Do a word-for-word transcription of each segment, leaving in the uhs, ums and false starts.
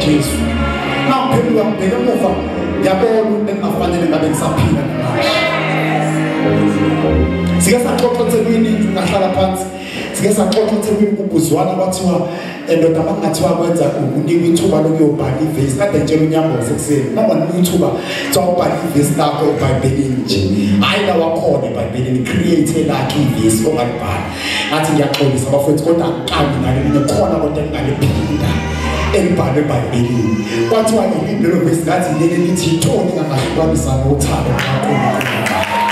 Jesu. Nawuphendula ngibheke emuva ngiyabona ukuthi engafanele ngabe ngisaphila namanje. Sike saxoxa eThekwini ngahlala phansi. Sike saxoxa eThekwini kubuzwana kwathiwa endoda makungathiwa kwenza unikwe ithuba lokuyobhala ivesi kade ngitshela unyambo sekuseni noma nithuba tsawubhala ivesi lakho eBhayibhelini nje hayi la wakhona eBhayibhelini create lakhe ivesi ongalibhala ngathi ngiyaxolisa abafowethu kodwa aqambi nalo mina khona kodwa engaliphinda elibhalwe eBhayibhelini kwathiwa ngilinde lo vesi ngathi leli lithi ithoni ngangahlukanisa nothando kaNkulunkulu.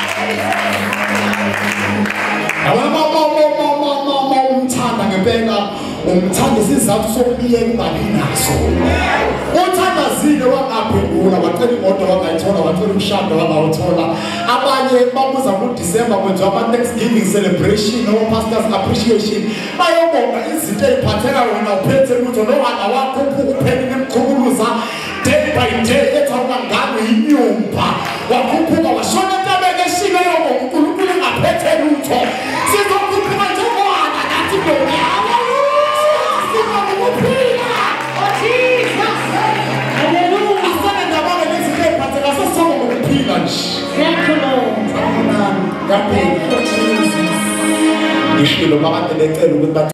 Umthanda ngempela umthanda isizathu sokubiye kungabi naso. Uthandazile wangaphendula wacela imoto wangayithola wacela umshado wangawuthola. Abanye babuza ku December kwenziwa ama Thanksgiving celebration no pastors appreciation. Bayobonga izinto eziphatheka wena uphethe lutho nowana wakho ukuphendula emkhuluza day by day ethawuka ngalo inyumba. Wakhuphuka washona entabeni eshilo yonke uNkulunkulu ngaphethe lutho. Sizokhuphuka njengowana nathi bona. Thank you, Lord. Ngaphi. Ngishilo bakade becela ukuthi